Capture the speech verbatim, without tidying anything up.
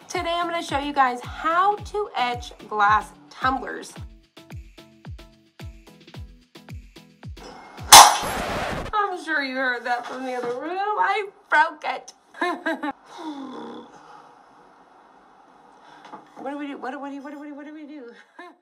Today I'm going to show you guys how to etch glass tumblers. I'm sure you heard that from the other room. I broke it. What do we do? What do we do? What do we do? What do we do?